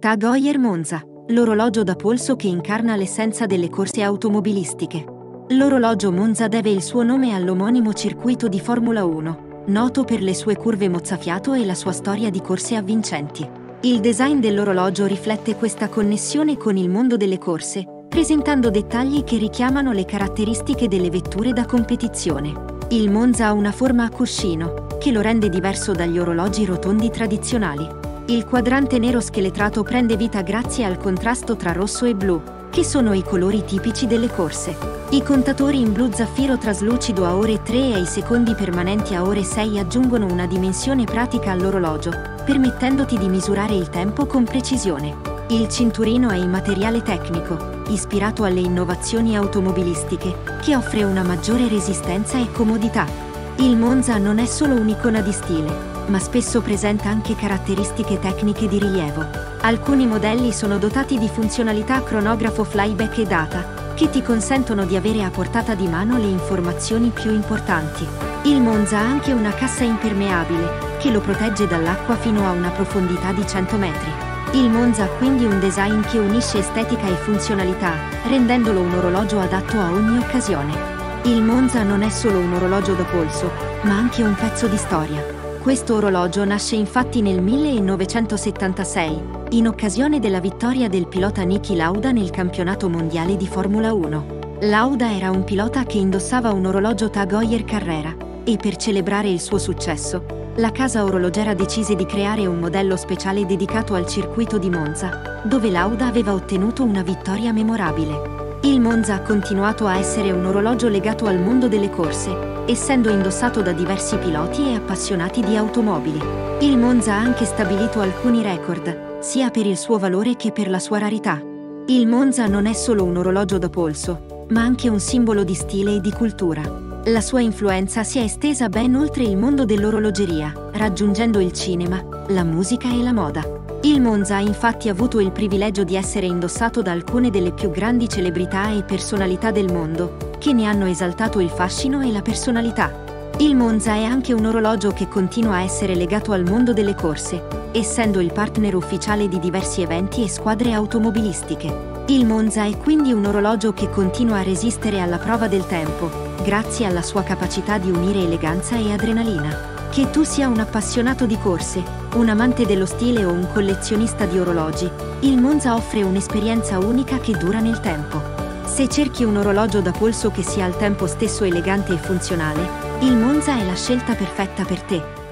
TAG Heuer Monza, l'orologio da polso che incarna l'essenza delle corse automobilistiche. L'orologio Monza deve il suo nome all'omonimo circuito di Formula 1, noto per le sue curve mozzafiato e la sua storia di corse avvincenti. Il design dell'orologio riflette questa connessione con il mondo delle corse, presentando dettagli che richiamano le caratteristiche delle vetture da competizione. Il Monza ha una forma a cuscino, che lo rende diverso dagli orologi rotondi tradizionali. Il quadrante nero scheletrato prende vita grazie al contrasto tra rosso e blu, che sono i colori tipici delle corse. I contatori in blu zaffiro traslucido a ore 3 e ai secondi permanenti a ore 6 aggiungono una dimensione pratica all'orologio, permettendoti di misurare il tempo con precisione. Il cinturino è in materiale tecnico, ispirato alle innovazioni automobilistiche, che offre una maggiore resistenza e comodità. Il Monza non è solo un'icona di stile, ma spesso presenta anche caratteristiche tecniche di rilievo. Alcuni modelli sono dotati di funzionalità cronografo flyback e data, che ti consentono di avere a portata di mano le informazioni più importanti. Il Monza ha anche una cassa impermeabile, che lo protegge dall'acqua fino a una profondità di 100 metri. Il Monza ha quindi un design che unisce estetica e funzionalità, rendendolo un orologio adatto a ogni occasione. Il Monza non è solo un orologio da polso, ma anche un pezzo di storia. Questo orologio nasce infatti nel 1976, in occasione della vittoria del pilota Niki Lauda nel campionato mondiale di Formula 1. Lauda era un pilota che indossava un orologio TAG Heuer Carrera, e per celebrare il suo successo, la casa orologera decise di creare un modello speciale dedicato al circuito di Monza, dove Lauda aveva ottenuto una vittoria memorabile. Il Monza ha continuato a essere un orologio legato al mondo delle corse, essendo indossato da diversi piloti e appassionati di automobili. Il Monza ha anche stabilito alcuni record, sia per il suo valore che per la sua rarità. Il Monza non è solo un orologio da polso, ma anche un simbolo di stile e di cultura. La sua influenza si è estesa ben oltre il mondo dell'orologeria, raggiungendo il cinema, la musica e la moda. Il Monza ha infatti avuto il privilegio di essere indossato da alcune delle più grandi celebrità e personalità del mondo, che ne hanno esaltato il fascino e la personalità. Il Monza è anche un orologio che continua a essere legato al mondo delle corse, essendo il partner ufficiale di diversi eventi e squadre automobilistiche. Il Monza è quindi un orologio che continua a resistere alla prova del tempo, grazie alla sua capacità di unire eleganza e adrenalina. Che tu sia un appassionato di corse, un amante dello stile o un collezionista di orologi, il Monza offre un'esperienza unica che dura nel tempo. Se cerchi un orologio da polso che sia al tempo stesso elegante e funzionale, il Monza è la scelta perfetta per te.